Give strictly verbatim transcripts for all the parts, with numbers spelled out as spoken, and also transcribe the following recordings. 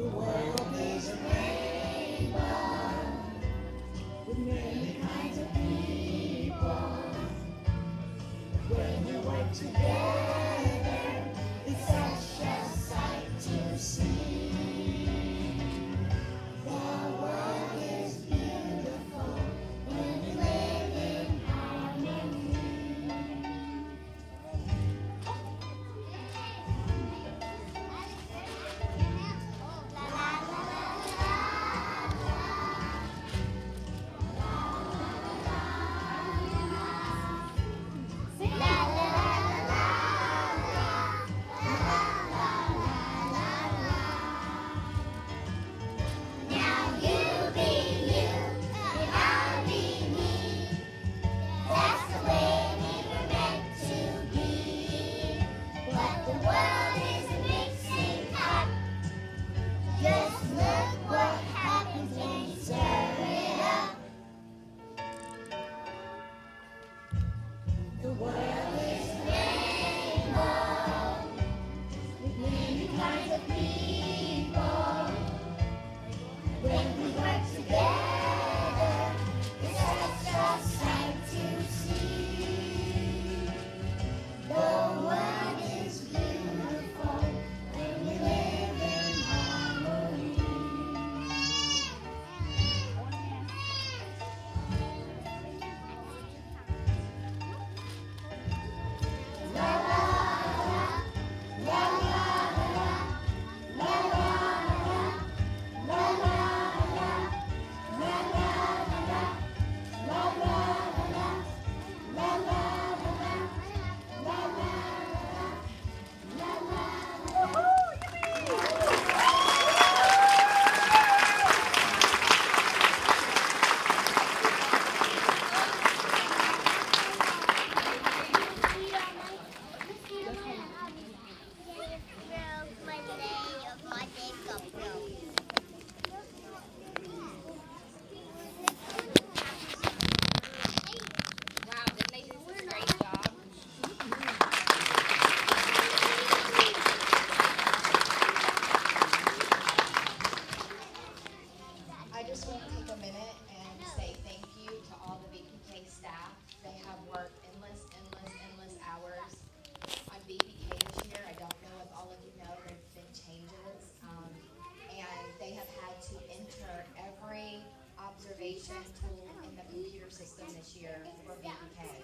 tool in the computer system this year for P V K.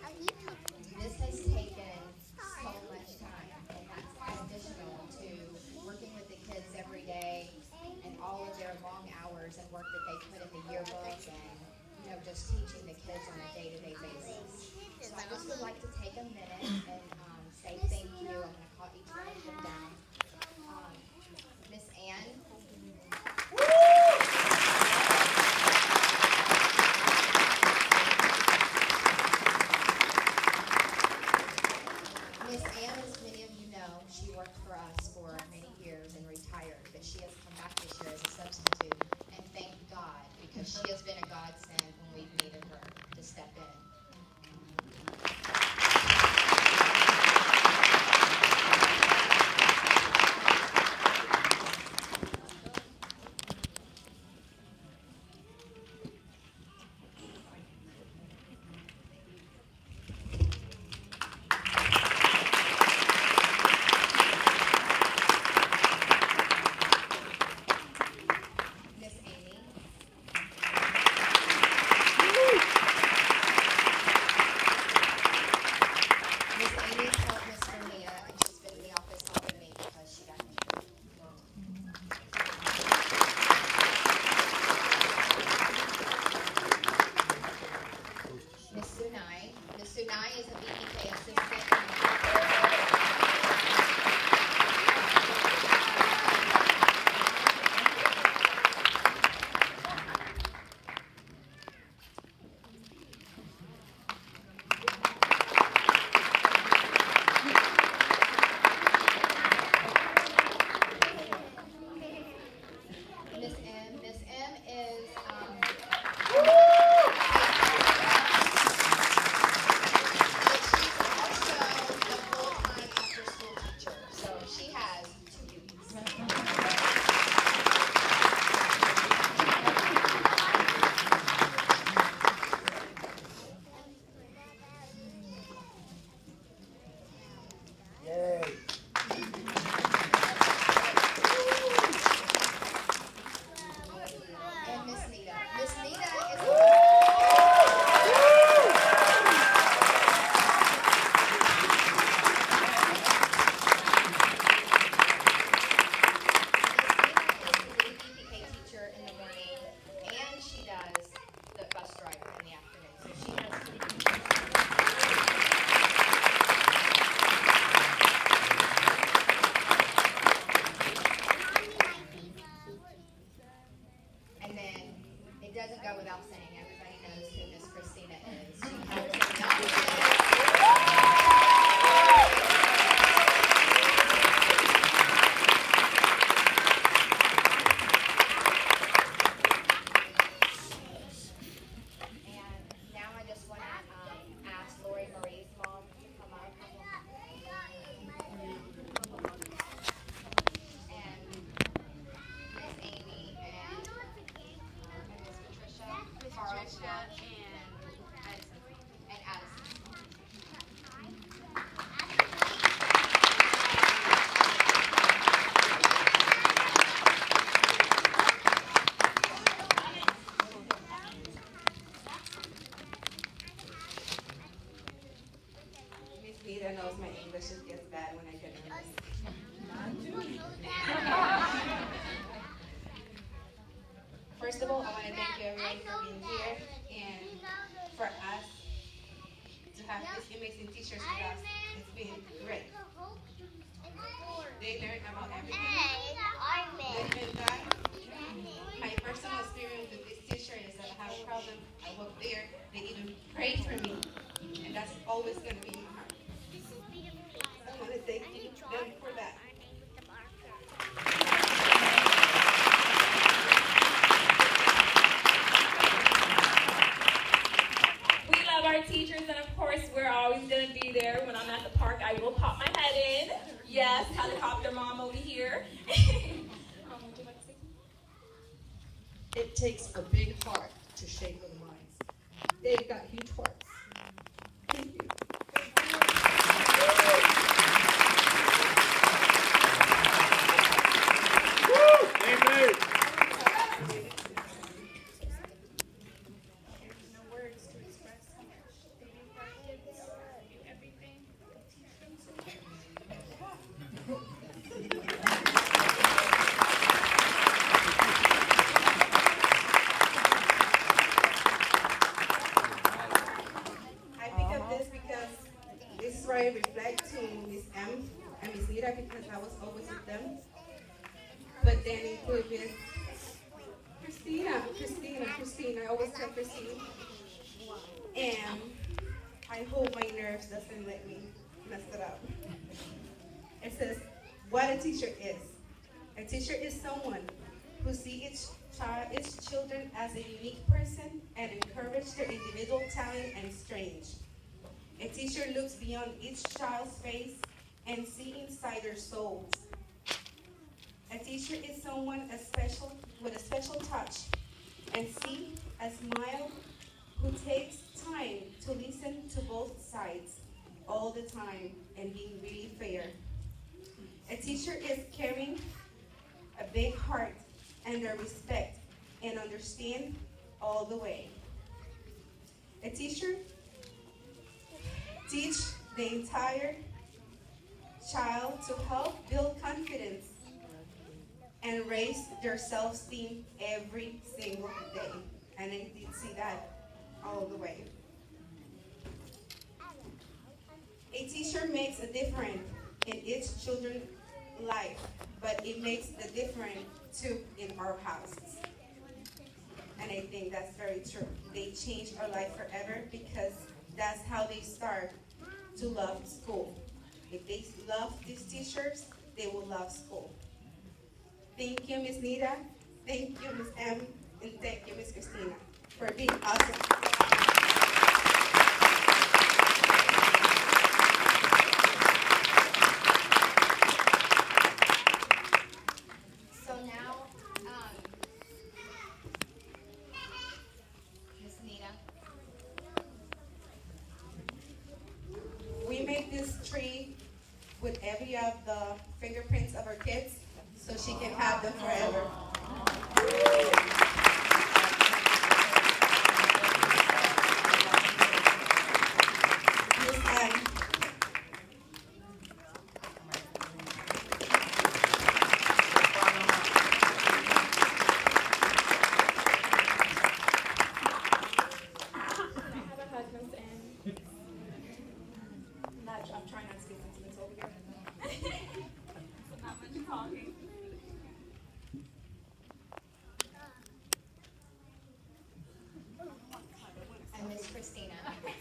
This has taken so much time, and that's additional to working with the kids every day and all of their long hours and work that they put in the yearbook and, you know, just teaching the kids on a day-to-day basis. So I just would like to take a minute and um, say thank you. I'm going to call each one of them down. Um, Miss Ann. Miss Ann, as many of you know, she worked for us for many years and retired, but she has come back this year as a substitute, and thank God, because she has been a godsend when we've needed her to step in. First of all, I want to thank you everyone for being here and for us to have these amazing teachers with us. It's been great. They learned about everything. They learned that. My personal experience with this teacher is that I have a problem. I walk there. They even prayed for me. And that's always going to be in my heart. So I want to thank you them for that. We love our teachers, and of course, we're always going to be there. When I'm at the park, I will pop my head in. Yes, helicopter mom over here. um, would you like to say something? It takes a big heart to shape little minds. They've got huge hearts. Thank you. Amen. No words to express how much they do for our kids, do everything, teach them so much. I pick up this because this is where I reflect to Miss M and Miss Nita because I was always with them. But then include Miss Christina, Christina, Christina. I always tell Christine. And I hope my nerves doesn't let me mess it up. It says, what a teacher is. A teacher is someone who sees each child, its children as a unique person and encourage their individual talent and strengths. A teacher looks beyond each child's face and sees inside their souls. A teacher is someone a special, with a special touch and see a smile who takes time to listen to both sides all the time and being really fair. A teacher is carrying a big heart and their respect and understand all the way. A teacher teach the entire child to help build confidence and raise their self-esteem every single day. And I did see that all the way. A teacher makes a difference in each children's life, but it makes the difference too in our houses. And I think that's very true. They change our life forever because that's how they start to love school. If they love these teachers, they will love school. Thank you, Miss Nita. Thank you, Miss M. And thank you, Miss Christina, for being awesome. So now, um, Miss Nita. We make this tree with every of the fingerprints of our kids so she can have them forever. Miss M. Have a hug, Miss Ann. I'm, not, I'm trying not to get sentimental over here. So not much talking. And Miss Christina.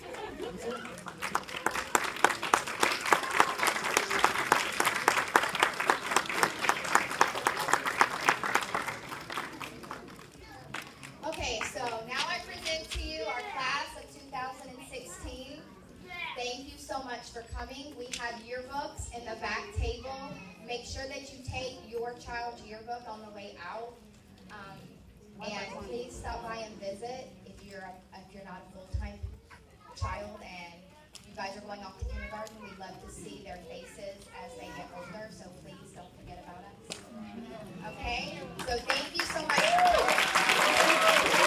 Okay, so now I present to you our class of two thousand sixteen. Thank you so much for coming. We have yearbooks in the back table. Make sure that you take your child's yearbook on the way out. Um, and please stop by and visit if you're a, if you're not a full-time child and you guys are going off to kindergarten. We'd love to see their faces as they get older, so please don't forget about us. Okay? So thank you so much.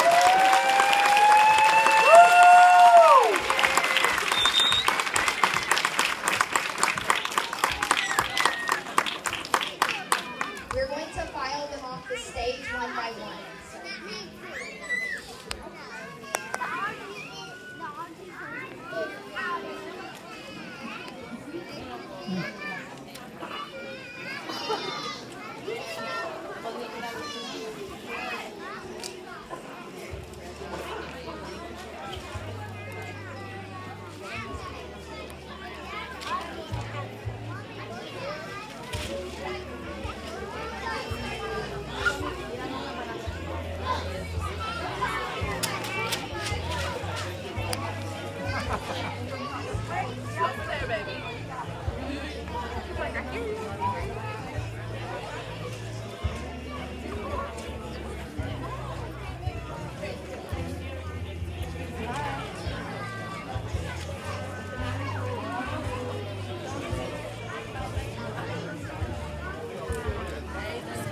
the stage one by one. So.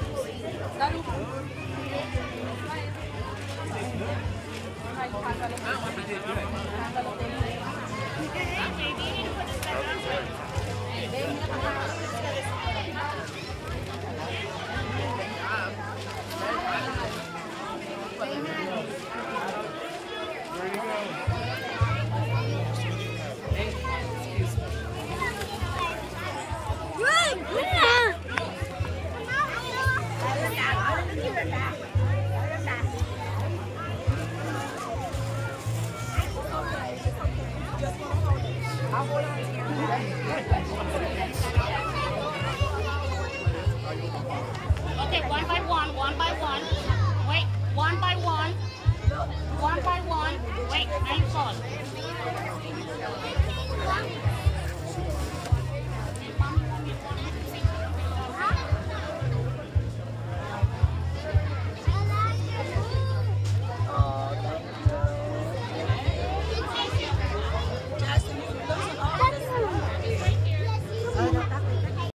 Lalu. Hai,